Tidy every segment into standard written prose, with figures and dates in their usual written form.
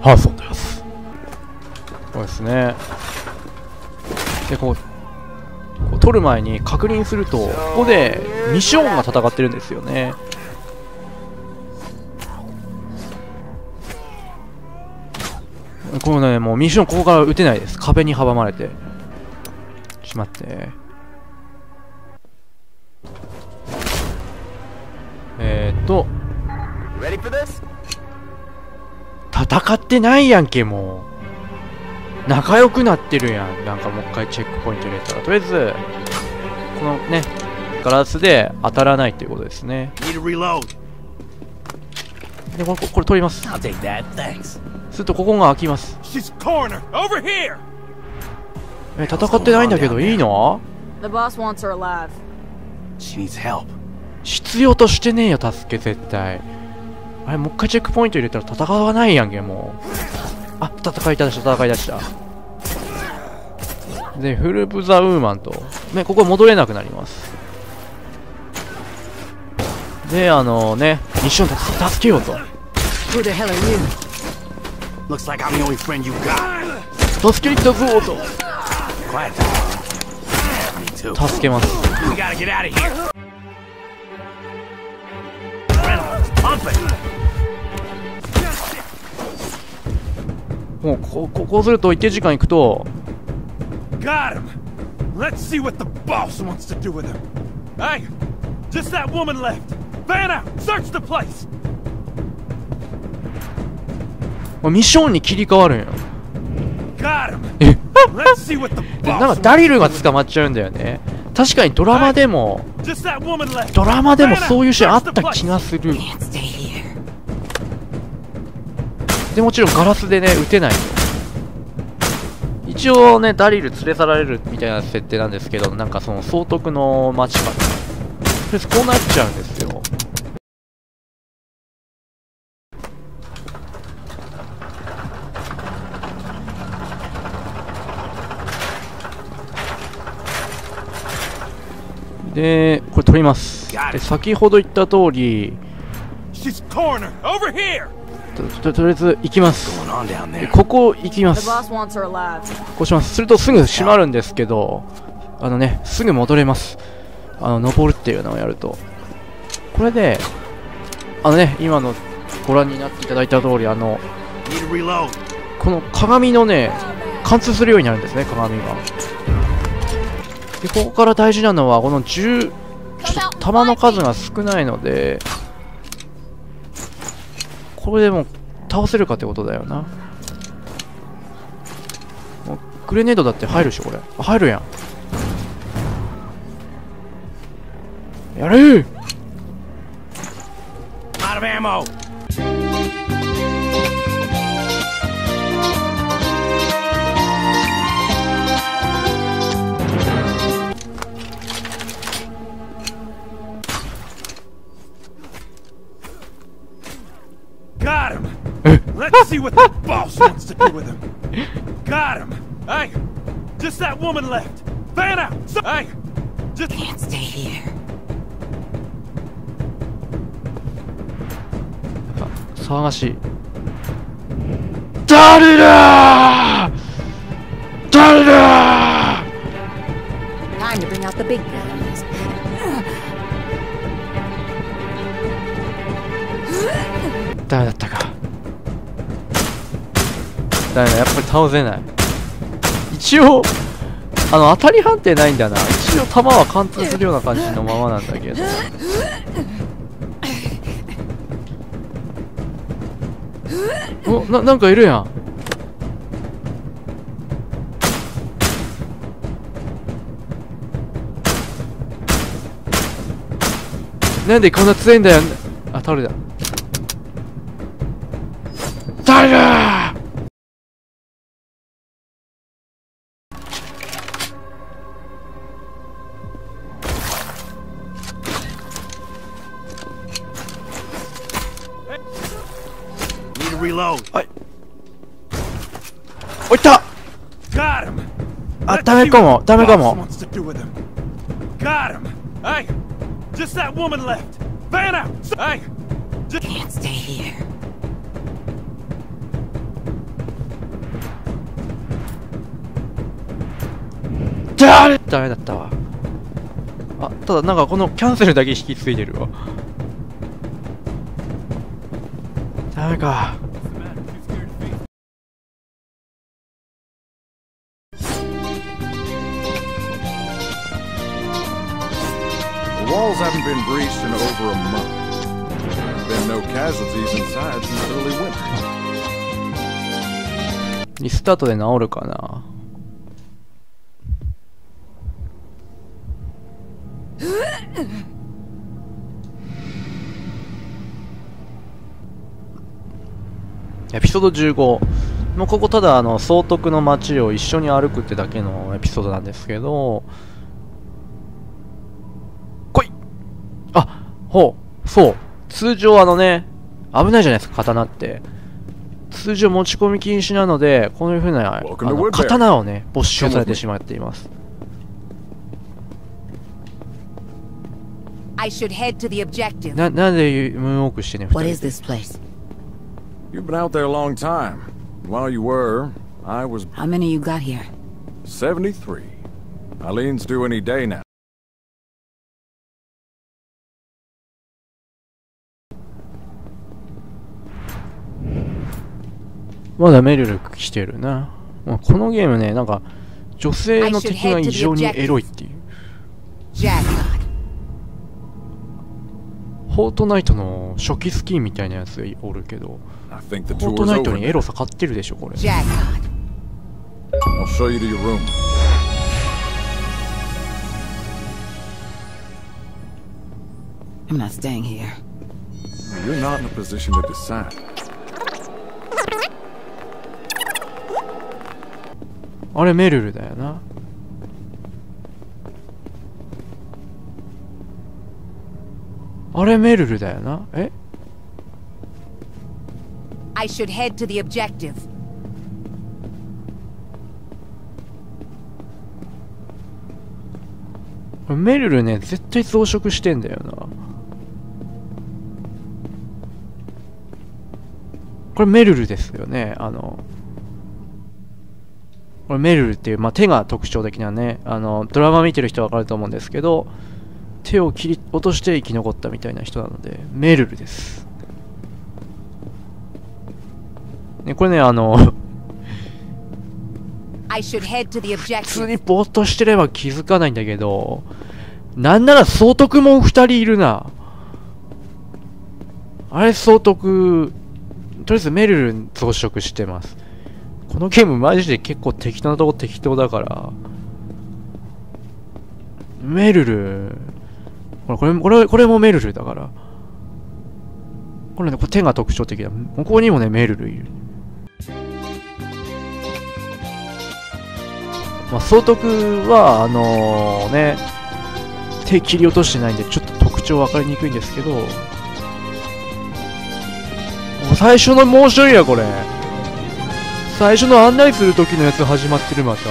ハーソンです。そうですね。でこう取る前に確認すると、ここでミションが戦ってるんですよね。このね、もうミッションここから撃てないです。壁に阻まれて。ちょっと待って。戦ってないやんけ、もう。仲良くなってるやん。なんかもう一回チェックポイント入れたら。とりあえず、このね、ガラスで当たらないっていうことですね。で、これ取ります。するとここが開きます。戦ってないんだけどいいの？必要としてねえよ、助け絶対。あれ、もう一回チェックポイント入れたら戦わないやんけ、もう。あ、戦い出した。で、フルブ・ザ・ウーマンと、ね、ここ戻れなくなります。で、ミッション助けようと。助けに来たぞと。助けます。もうこうすると一定時間いくと、ミッションに切り替わるんよ。で、なんかダリルが捕まっちゃうんだよね。確かにドラマでもそういうシーンあった気がする。でもちろんガラスでね撃てないと。一応ねダリル連れ去られるみたいな設定なんですけど、なんかその総督の町からとりあえずこうなっちゃうんですよ。でこれ取ります。で先ほど言った通りとりあえず行きます。ここ行きます。こうします。するとすぐ閉まるんですけど、すぐ戻れます。登るっていうのをやると。これで、今のご覧になっていただいた通り、この鏡のね、貫通するようになるんですね、鏡が。で、ここから大事なのは、このちょっと弾の数が少ないので、これでもう倒せるかってことだよな。もうグレネードだって入るでしょ、これ。入るやん。やるー。 Let's see what the boss wants to do with him. Got him. Hey, just that woman left. Fan out. Hey, just can't stay here. 騒がしい。誰だー。誰だー。 Time to bring out the big guns. 誰だったか。だめだ、やっぱり倒せない。一応当たり判定ないんだな。一応弾は貫通するような感じのままなんだけど。なんかいるやん。なんでこんな強いんだよ。あ、倒れだ。誰だー。はい。おいった。あ、ダメかも。 ダメだったわ。あ、ただなんかこのキャンセルだけ引き継いでるわ。ダメか。 The walls haven't been breached in over a month. There've been no casualties inside since early winter. リスタートで治るかな。エピソード15。もうここただ総督の街を一緒に歩くってだけのエピソードなんですけど、来い。あ、ほう、そう。通常危ないじゃないですか、刀って。通常持ち込み禁止なので、こういう風な刀をね、没収されてしまっています。 I should head to the objective. なんでムーンウォークしてね、 What is this place? You've been out there a long time. While you were, I was... How many you got here? 73. Eileen's due any day now. まだメルル来てるな。このゲームね、なんか女性の敵が異常にエロいっていう。フォートナイトの初期スキンみたいなやつがおるけど、フォートナイトにエロさ買ってるでしょこれ。 I'll show you to your room. I'm not staying here. You're not in a position to decide. あれメルルだよな。あれメルルだよな。え？ I should head to the objective. これメルルね、絶対増殖してんだよな。これメルルですよね。これメルルっていう、手が特徴的なね、ドラマ見てる人はわかると思うんですけど、手を切り落として生き残ったみたいな人なので、メルルです。ね、これね、普通にぼーっとしてれば気づかないんだけど、なんなら総督も2人いるな。あれ総督、とりあえずメルル増殖してます。このゲームマジで結構適当なとこ適当だから。メルル、これもメルルだから。これね、手が特徴的だ。ここにもね、メルルいる。総督は、手切り落としてないんで、ちょっと特徴分かりにくいんですけど、最初のモーションや、これ。最初の案内する時のやつ始まってる、また。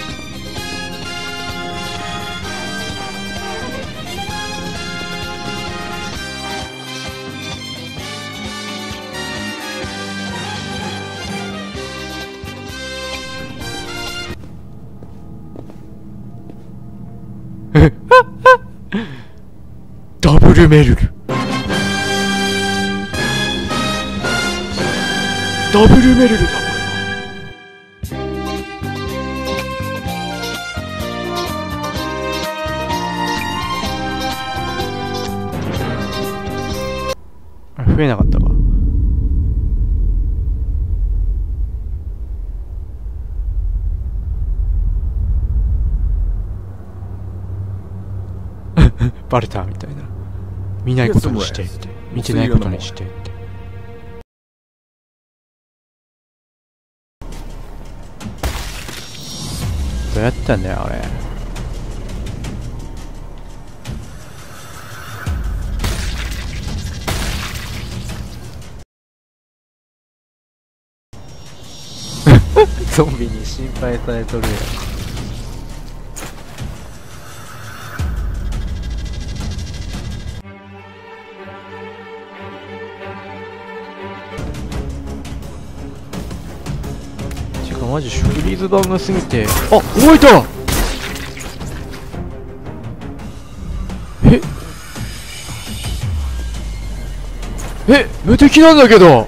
ダブルメルル。ダブルメルルだ、これは。あれ増えなかったか。バレたみたいな。見ないことにしてって。見てないことにしてって。どうやったんだよ、あれ。ゾンビに心配されとるやん。マジフリーズ版が過ぎて、あ、動いた。 え、無敵なんだけど。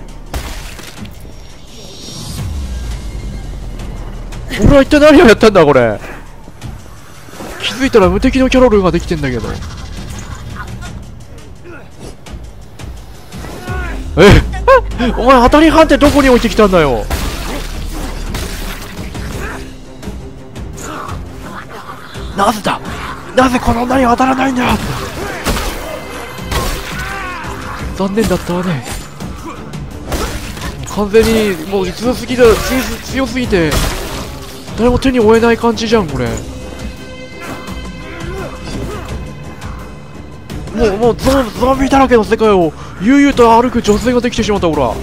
俺は一体何をやったんだこれ。気づいたら無敵のキャロルができてんだけど。お前当たり判定どこに置いてきたんだよ。なぜだ、なぜこの女に当たらないんだ。残念だったわね。完全にもう強すぎだ、強すぎて誰も手に負えない感じじゃんこれ。もうゾンビだらけの世界を悠々と歩く女性ができてしまった。ほら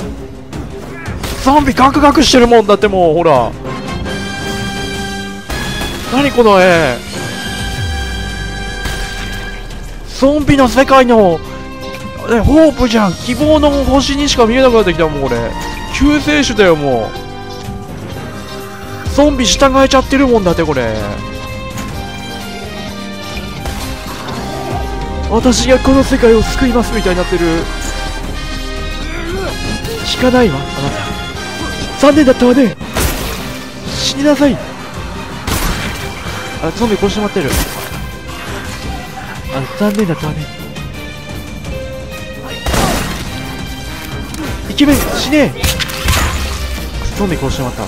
ゾンビガクガクしてるもんだって。もうほら何この絵。ゾンビの世界のホープじゃん。希望の星にしか見えなくなってきたもんこれ。救世主だよもう。ゾンビ従えちゃってるもんだってこれ。私がこの世界を救いますみたいになってる。引かないわあなた。残念だったわね。死になさい。あ、ゾンビ殺してもらってる。あ、残念だったわね。イケメン死ねえ。ゾンビ殺してもらった。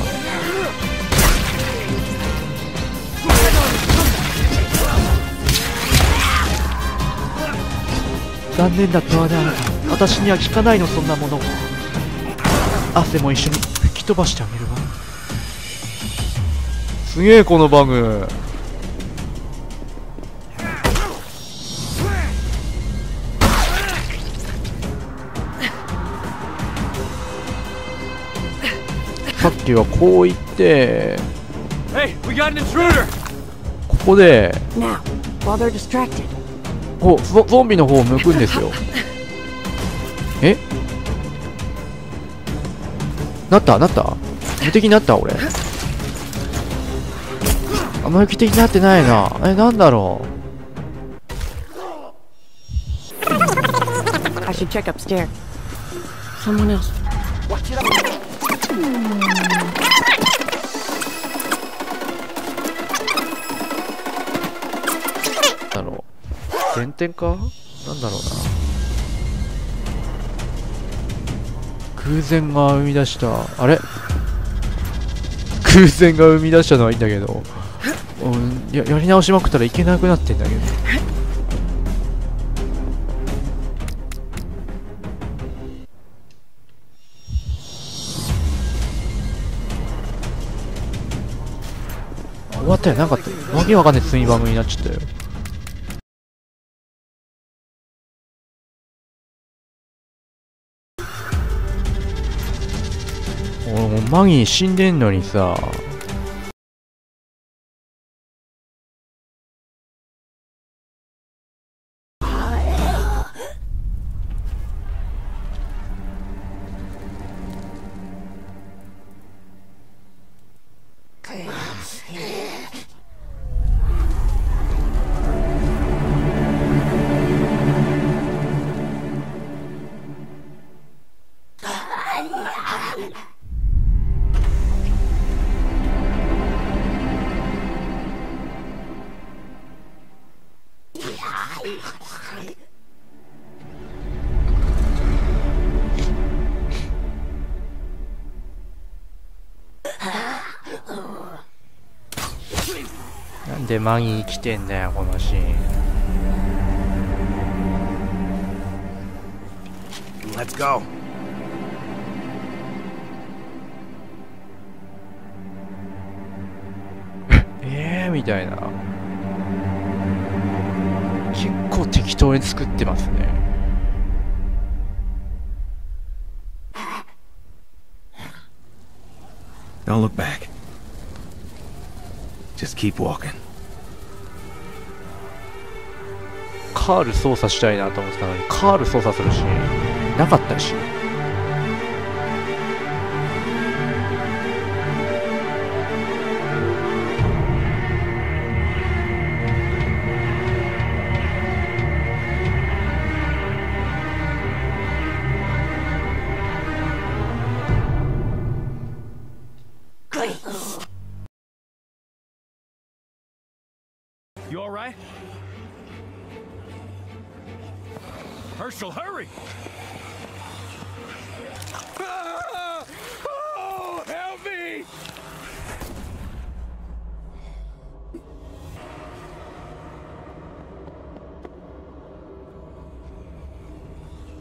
残念だったわねあなた。私には効かないのそんなもの。汗も一緒に吹き飛ばしてあげるわ。すげえこのバグ。さっきはこう言ってここでゾンビの方を向くんですよ。え、なった無敵になった。俺あんま無敵になってないな。なんだろう。 I should check upstairs. Someone else. だろう。原点かなんだろうな。偶然が生み出した、あれ偶然が生み出したのはいいんだけど、やり直しまくったらいけなくなってんだけど。終わったよ。なんかわけわかんない積み番組になっちゃったよ。もうマギー死んでんのにさ。なんでマギー来てんだよこのシーン。 Let's go. みたいな。結構適当に作ってますね。 Don't look back. Just keep walking. カール操作したいなと思ってたのにカール操作するしなかったし。 You all right? Herschel, hurry! Ah! Oh, help me!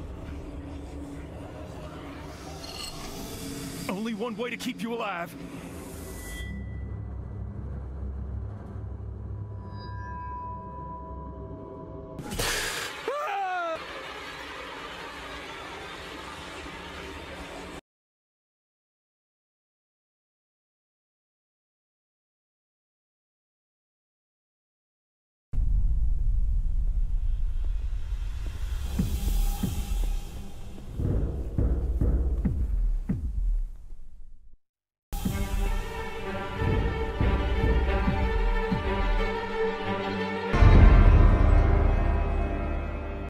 Only one way to keep you alive.